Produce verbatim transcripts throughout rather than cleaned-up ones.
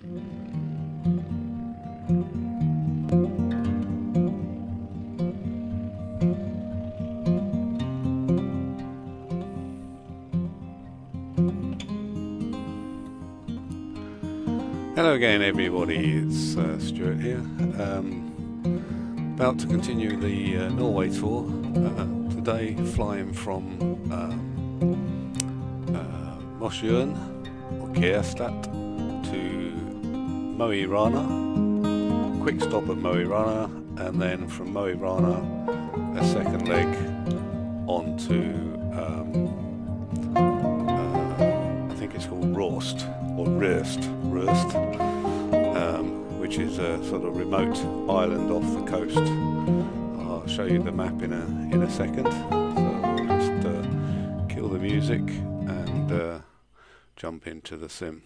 Hello again everybody, it's uh, Stuart here, um, about to continue the uh, Norway tour, uh, today flying from um, uh, Mosjøen or Kjærstad to Mo i Rana, quick stop at Mo i Rana, and then from Mo i Rana a second leg on to um, uh, I think it's called Rost or Røst, Røst, um, which is a sort of remote island off the coast. I'll show you the map in a in a second. So we'll just uh, kill the music and uh, jump into the sim.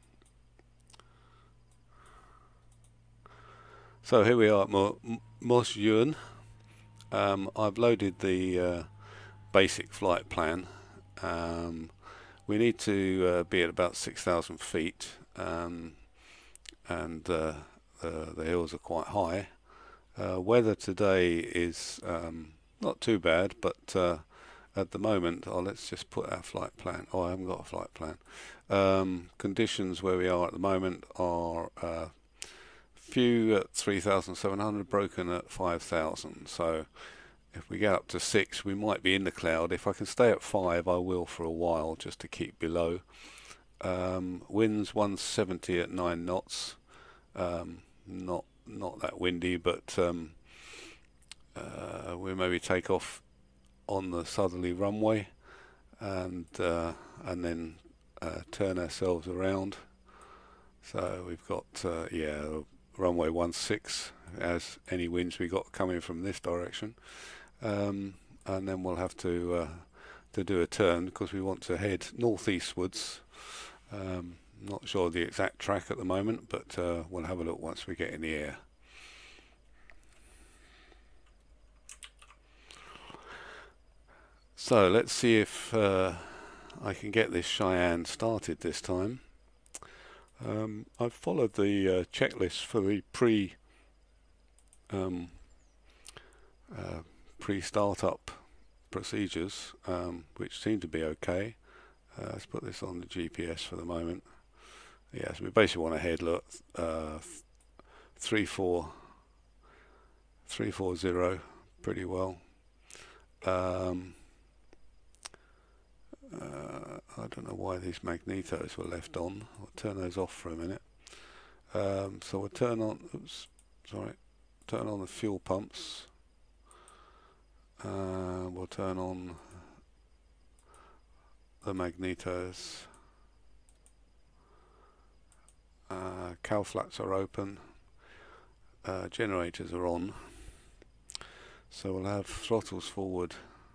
So here we are at Mo Mosjøen. Um, I've loaded the uh, basic flight plan. Um, We need to uh, be at about six thousand feet, um, and uh, the, the hills are quite high. Uh, weather today is um, not too bad, but uh, at the moment, oh, let's just put our flight plan. Oh, I haven't got a flight plan. Um, conditions where we are at the moment are uh, few at three thousand seven hundred, broken at five thousand. So if we get up to six, we might be in the cloud. If I can stay at five, I will for a while, just to keep below. Um, winds one seventy at nine knots. Um, not not that windy, but um, uh, we'll maybe take off on the southerly runway and uh, and then uh, turn ourselves around. So we've got uh, yeah, runway one six as any winds we got coming from this direction. Um, and then we'll have to uh, to do a turn because we want to head northeastwards. Um, not sure the exact track at the moment, but uh, we'll have a look once we get in the air. So let's see if uh, I can get this Cheyenne started this time. Um, I've followed the uh, checklist for the pre um, uh, pre-startup procedures, um, which seem to be okay. Uh, let's put this on the G P S for the moment. Yeah, so we basically want to head look uh, three four three four zero pretty well. Um, uh, I don't know why these magnetos were left on. I'll turn those off for a minute. Um, so we'll turn on. Oops, sorry. Turn on the fuel pumps. Uh, we'll turn on the magnetos. Uh, cowl flaps are open. Uh, generators are on. So we'll have throttles forward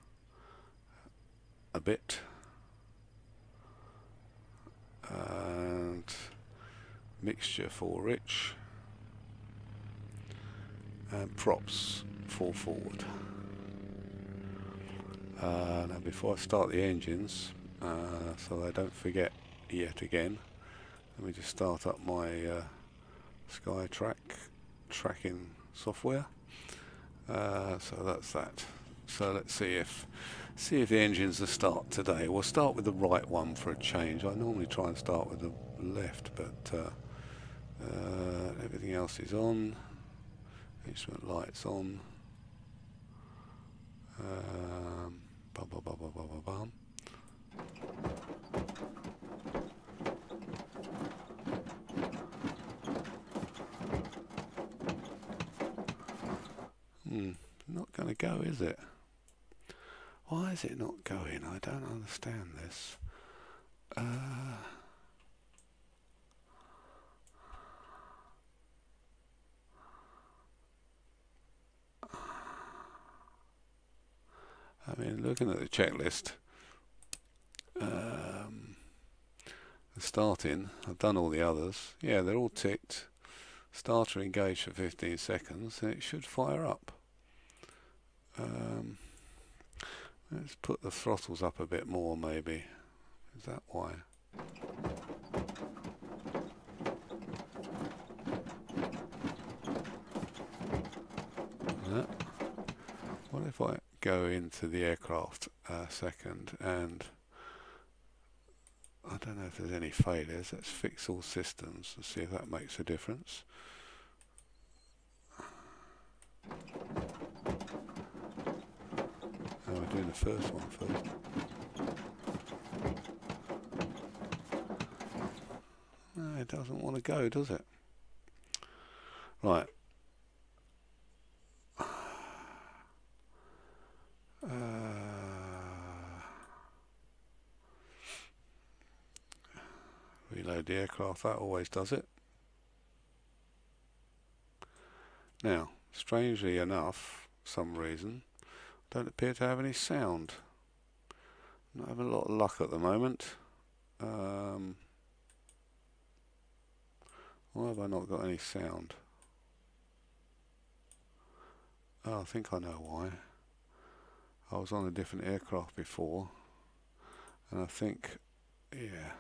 a bit. And mixture for rich. And props fall forward. Uh, now before I start the engines, uh, so I don't forget yet again, let me just start up my uh, SkyTrack tracking software. Uh, so that's that. So let's see if see if the engines will start today. We'll start with the right one for a change. I normally try and start with the left, but uh, uh, everything else is on. Instrument lights on. Um, bum, bum, bum, bum, bum, bum. Hmm, not going to go, is it? Why is it not going? I don't understand this. Uh, I mean, looking at the checklist, um, starting, I've done all the others. Yeah, they're all ticked. Starter engaged for fifteen seconds, and it should fire up. Um, let's put the throttles up a bit more, maybe. Is that why? go into the aircraft a second, and I don't know if there's any failures. Let's fix all systems and see if that makes a difference. Oh, we're doing the first one first. No, it doesn't want to go, does it? Right. Uh, reload the aircraft, that always does it. Now, strangely enough, for some reason, don't appear to have any sound. Not having a lot of luck at the moment. Um, why have I not got any sound? Oh, I think I know why. I was on a different aircraft before, and I think, yeah.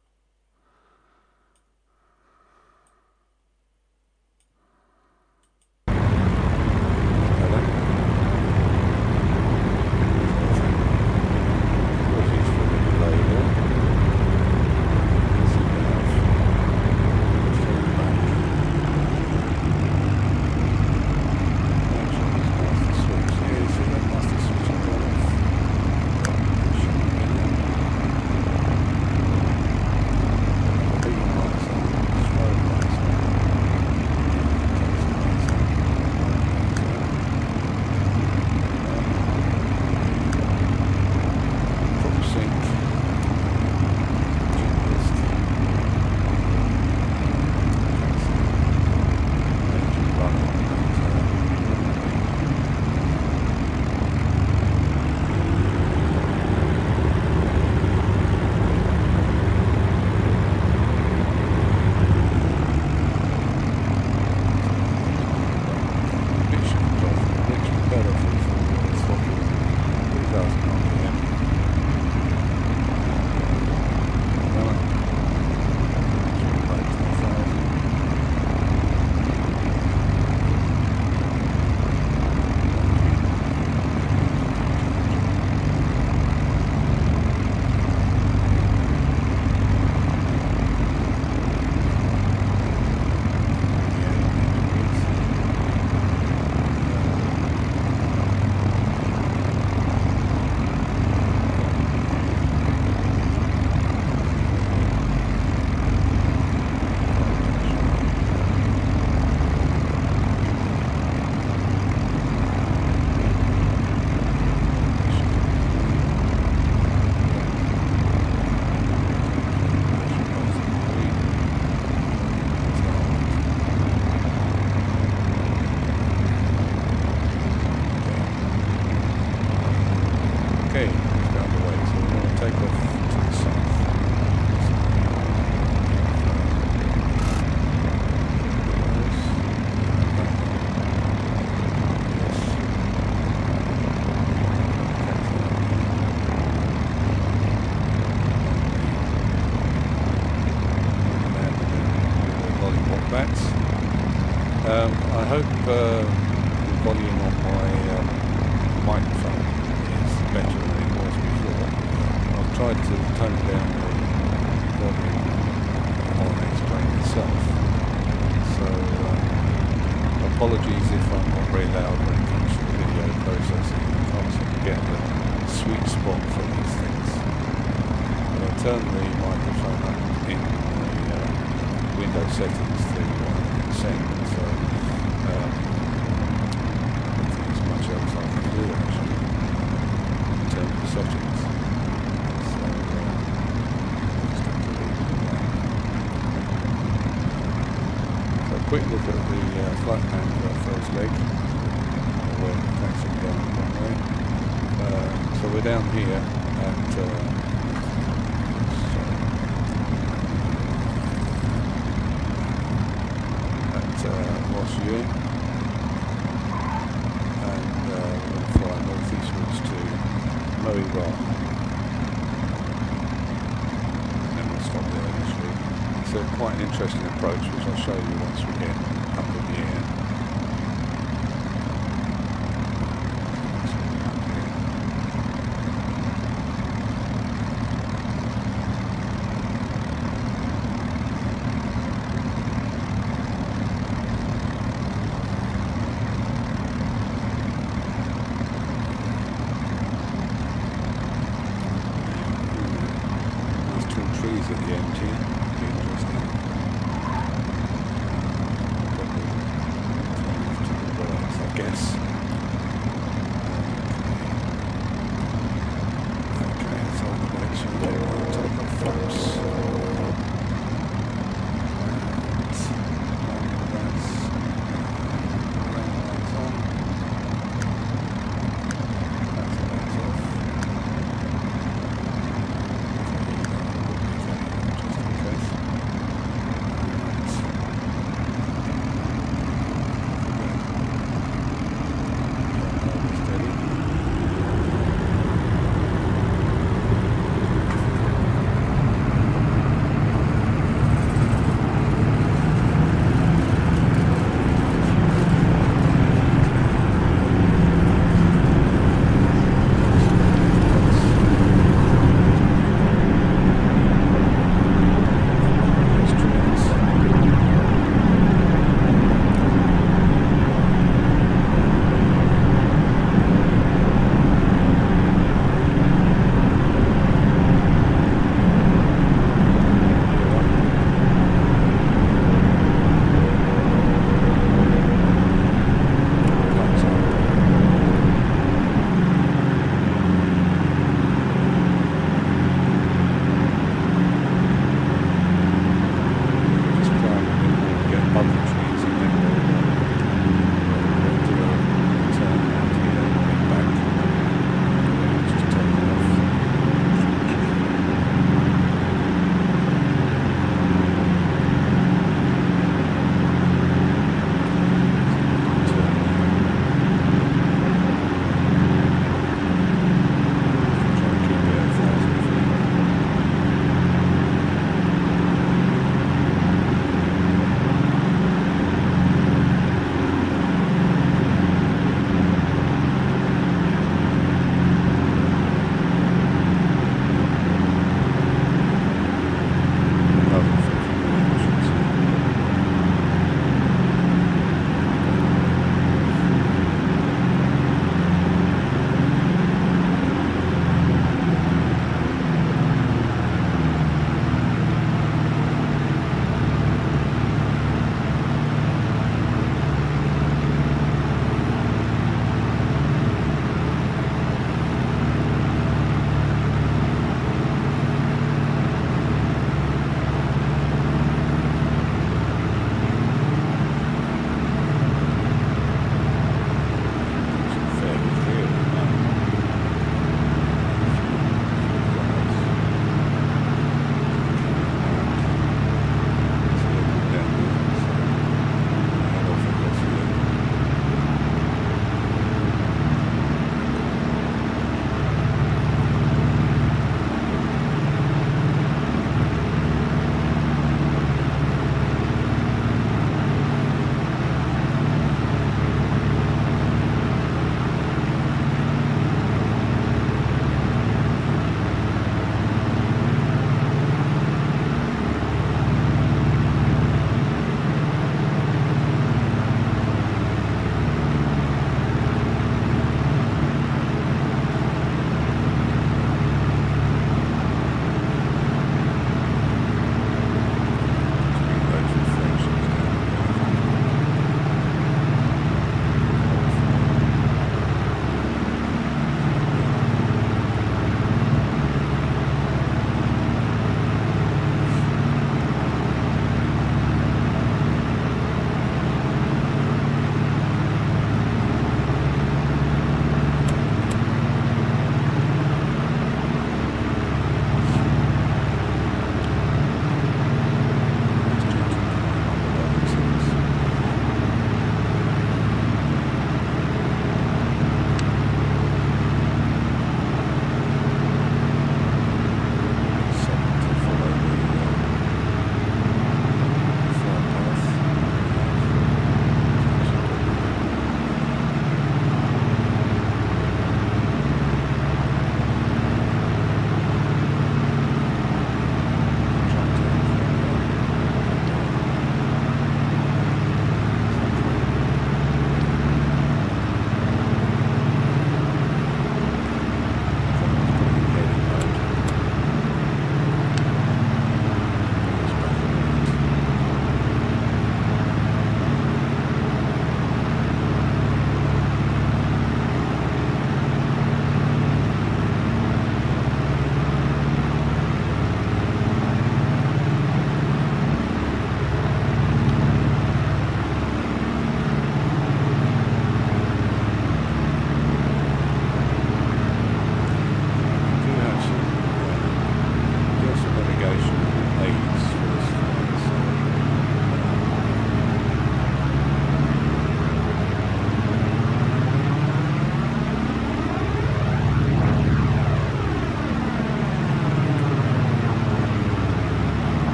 Um, I hope uh, the volume on my um, microphone is better than it was before. I've tried to tone down the volume on X-Plane itself, so um, apologies if I'm not very loud when it comes to the video processing. I can't seem to get the sweet spot for these things. But I turned the microphone up in the uh, Windows settings to uh, send. So, um, I don't think there's much else I can do actually in terms of settings. So, uh, just have to leave it at that. So a quick look at the uh, flight plan for our first leg. We're taxiing down one way. Uh, so we're down here at uh, Yuen, and uh, we're going to fly northeastwards to Moe Ra, and then we'll stop there initially. It's a quite an interesting approach, which I'll show you once we get up in the air. here. Be interesting. Probably to the right, I guess. Okay, so on the way to get one take off flaps. Just in case.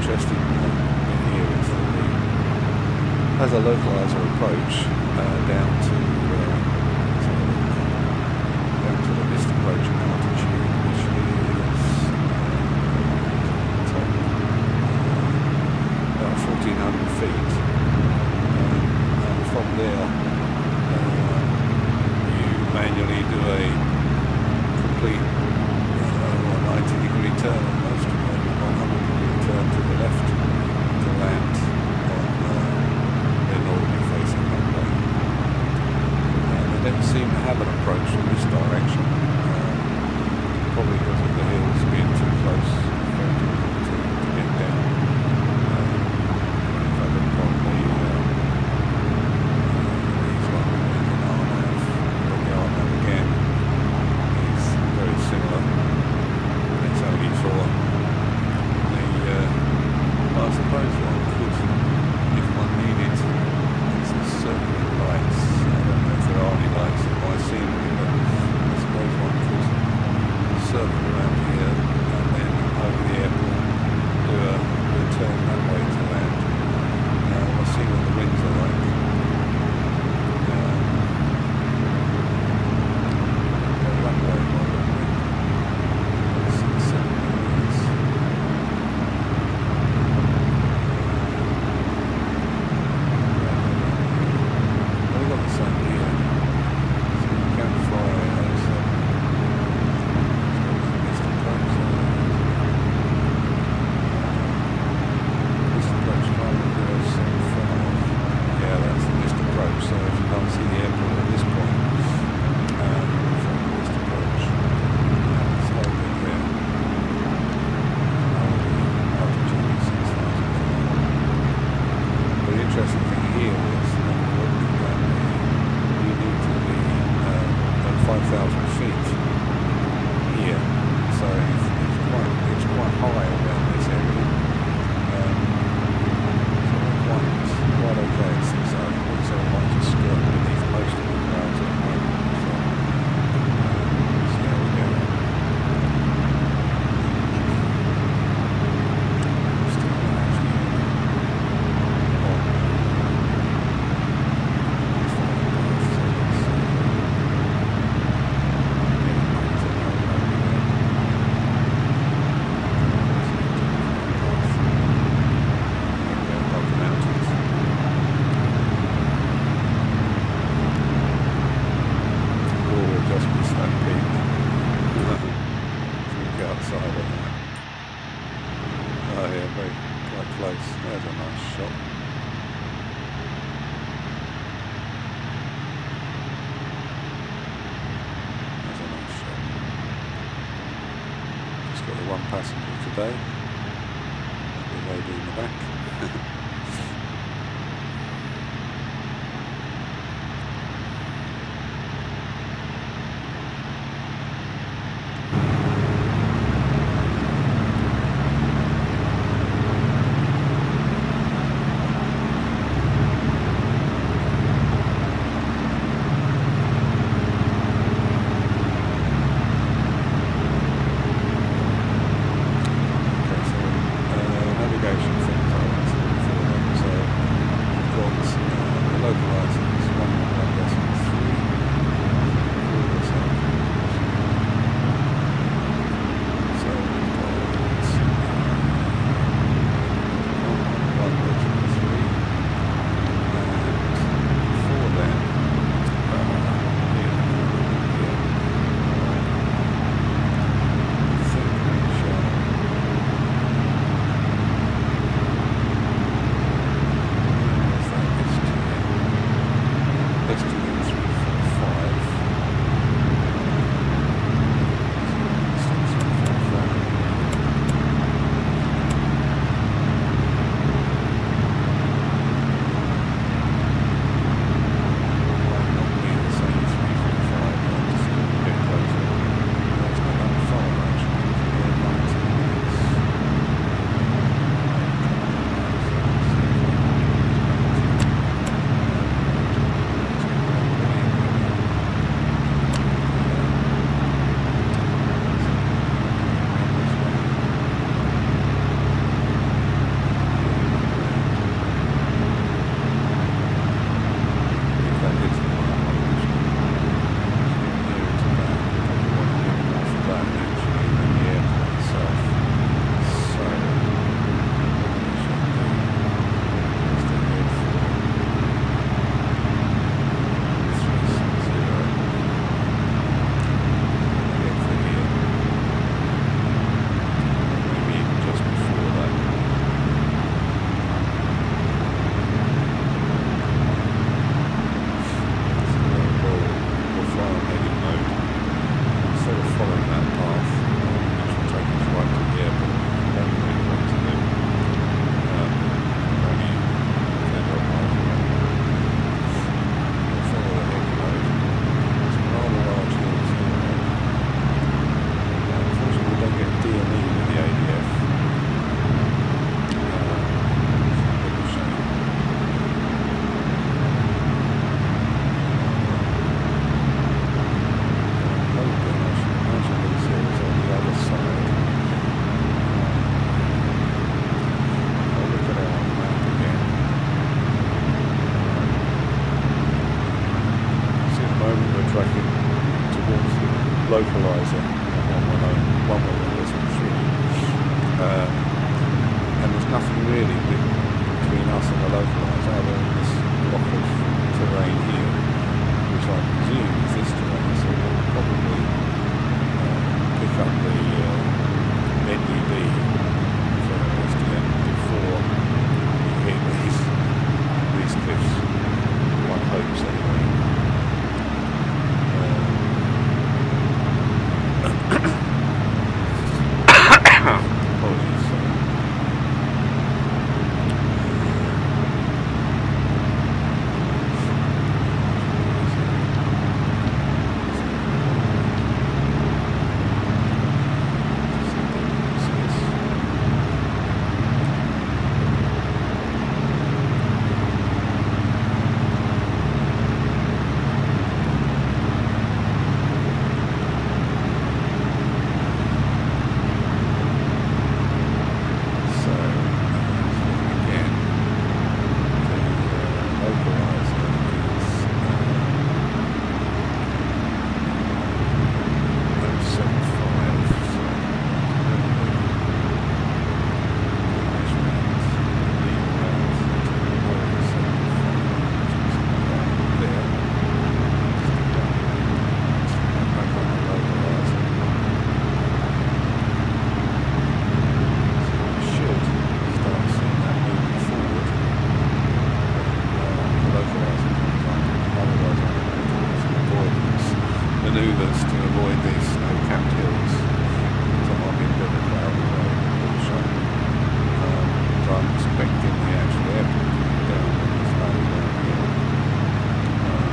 interesting uh, bit here is that the, as a localizer approach uh, down to uh, down to the mist approach and altitude, which is uh, about fourteen hundred feet, um, and from there uh, you manually do a complete uh, ninety degree turn almost, one hundred degree turn to the left to land on uh, their northerly facing runway. Uh, they don't seem to have an approach from this direction, uh, probably because of the hills being too close to, to, to get down. Uh, if I look on the uh, these one with an R N A V, but the R N A V again is very similar. It's only for the, uh, well, I suppose one could, if one needed, there's certain lights, I don't know if there are any lights in my scenery, but I suppose one could circle around here and then over the airport, do a, do a turn that way to land. Uh, we'll see what the winds are like. Um, go that way, one passenger today, the lady in the back. Navigation things I want to nothing really between us and the localizer other than this block of terrain here, which I presume is this terrain, so we'll probably uh, pick up the uh, N U B for S D M before we hit these, these cliffs. One hopes anyway. Manoeuvres to avoid these snow-capped hills. So I'll be a bit of a cloud away also. Um, so I'm expecting the actual airport to be down in the snow down here. Um,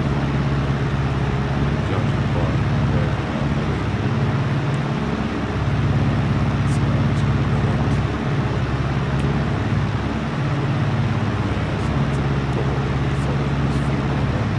judging by where we are moving. So it's going to be it. Yeah, so I think we'll probably be following this field a bit.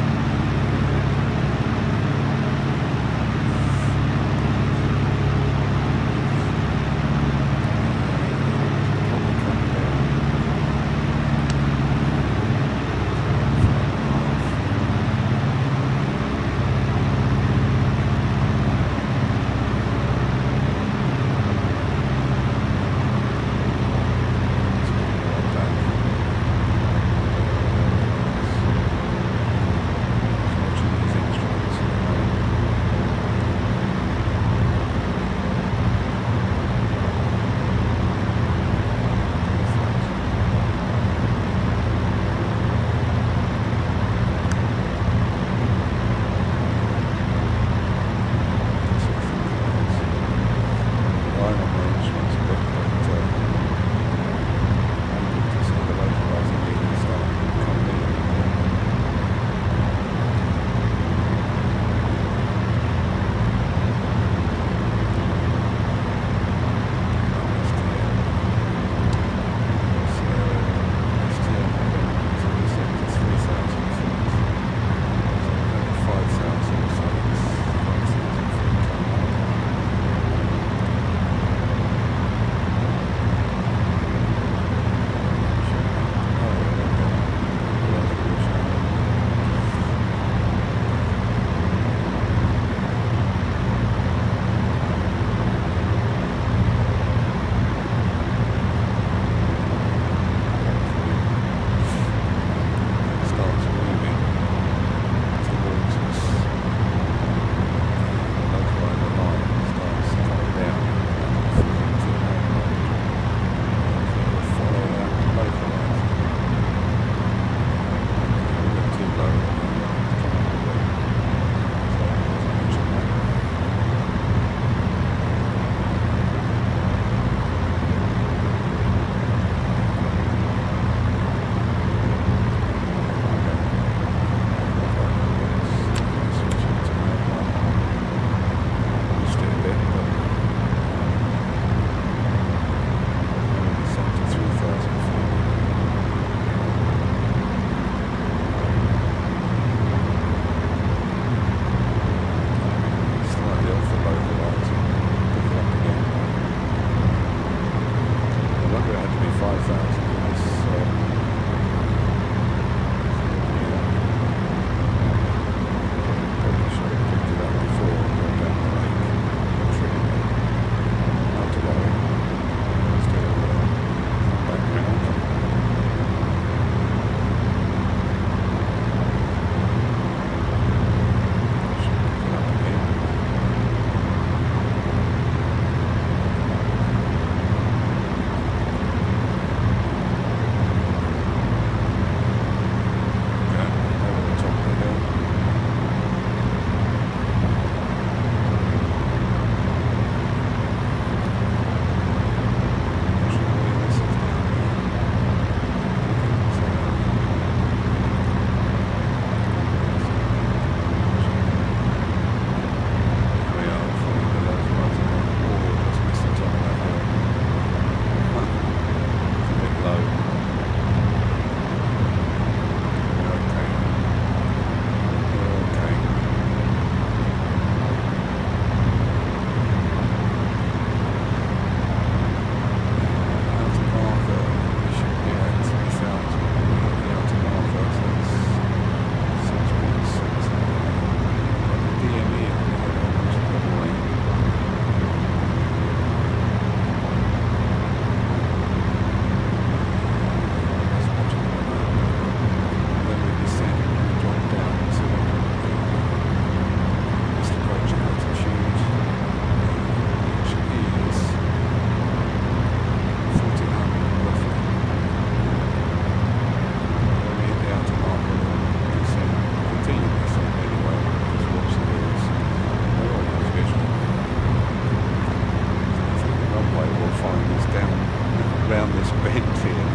it's bent here.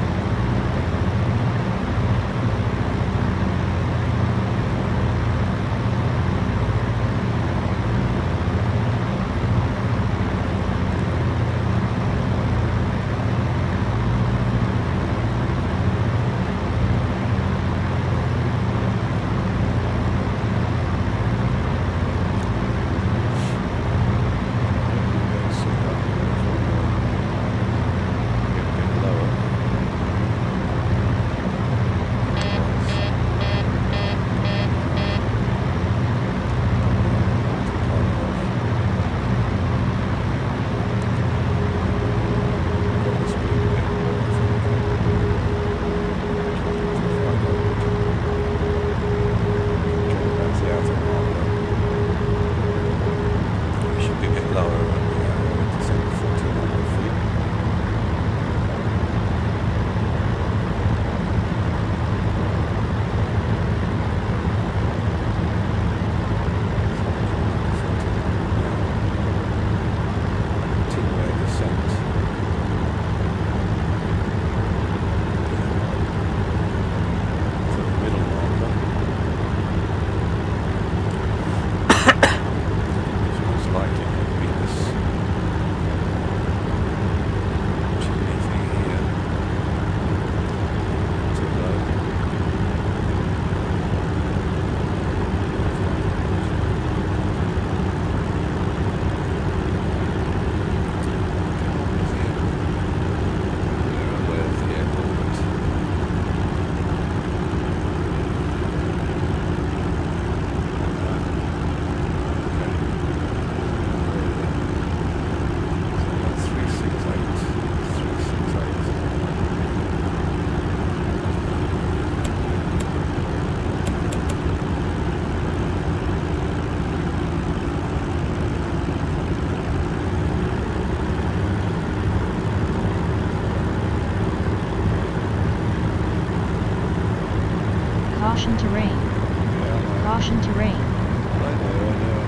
Caution terrain. Yeah, Caution terrain. I know, I know, I know.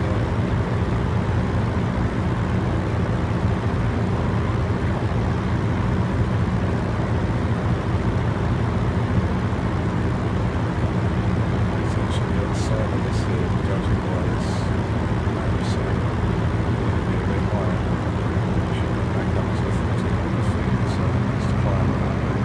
It's actually the other side of this here, judging by this map, so it'll be a bit higher. Should be back up to fourteen hundred feet, so it's to climb that way.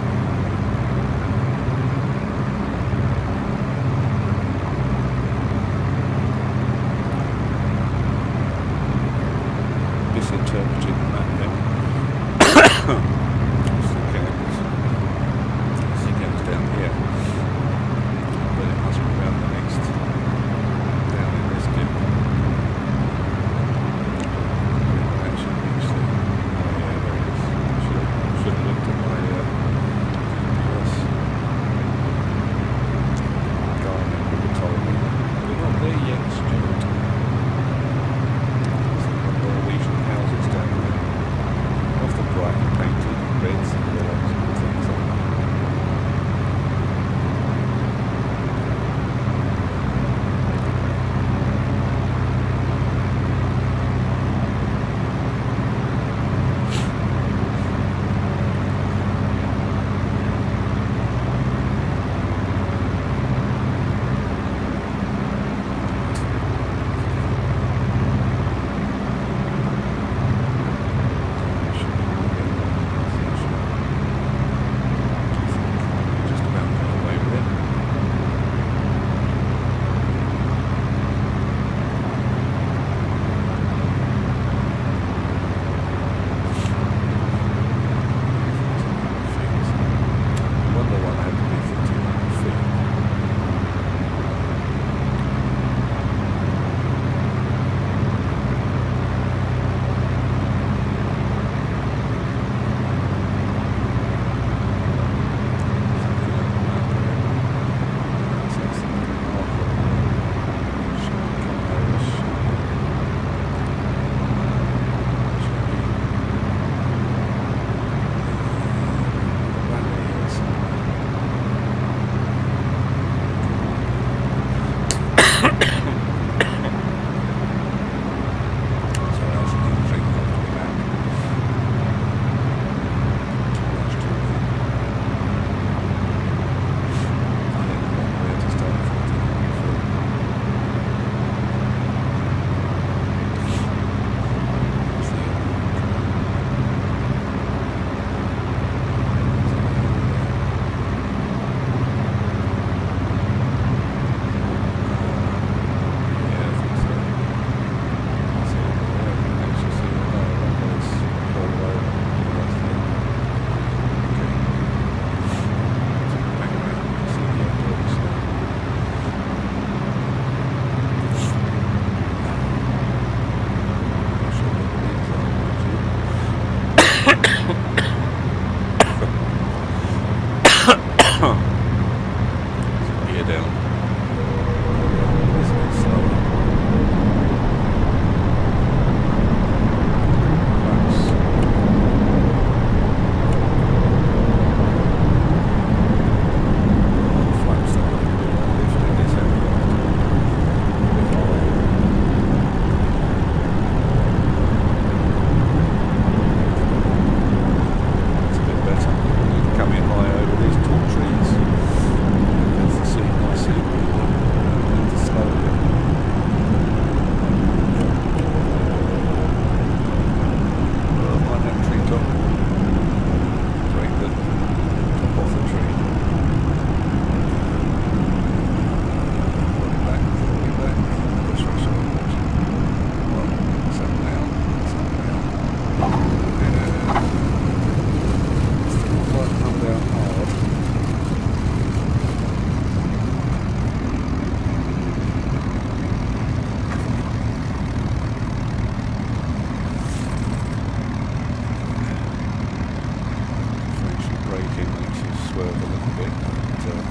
braking makes you swerve a little bit, but uh,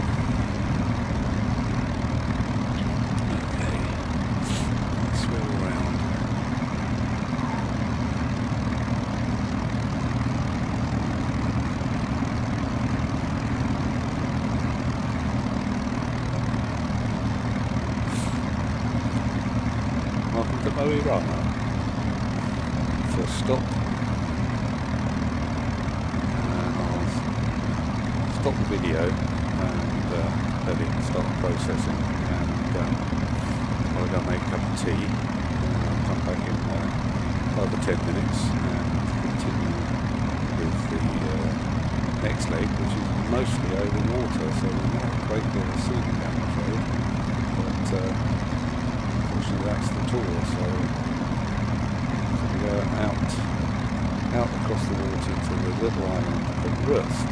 okay, let's swirl around. Welcome to Mo i Rana. First stop. Stop the video and uh, let it start processing, and um, I'll go make a cup of tea, and I'll come back in uh, another ten minutes and continue with the uh, next leg, which is mostly over water, so we're not a great deal of sailing down the road, but uh, unfortunately that's the tour, so, so we go out, out across the water to the little island of Rust.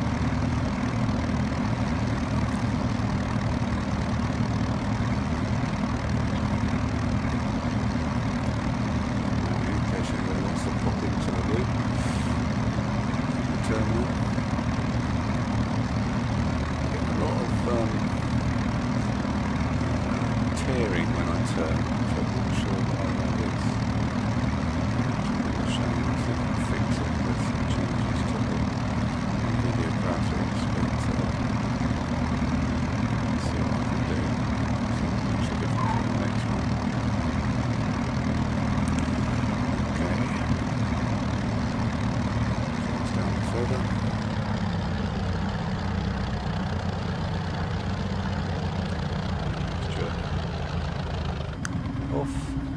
Off.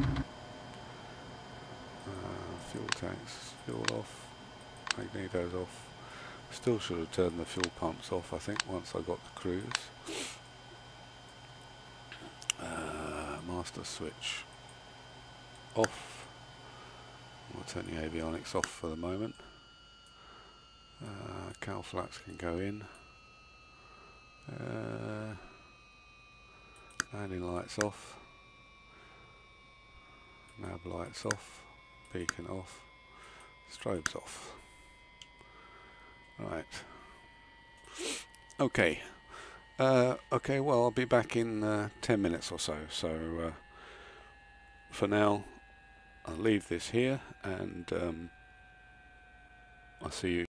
Uh, fuel tanks, fuel off, magnetos off. Still should have turned the fuel pumps off, I think, once I got the cruise. Uh, master switch off. We'll turn the avionics off for the moment. Uh, cowl flaps can go in. Uh, landing lights off. Nav lights off, beacon off, strobes off. Right. Okay. Uh, okay, well, I'll be back in uh, ten minutes or so. So uh, for now, I'll leave this here, and um, I'll see you.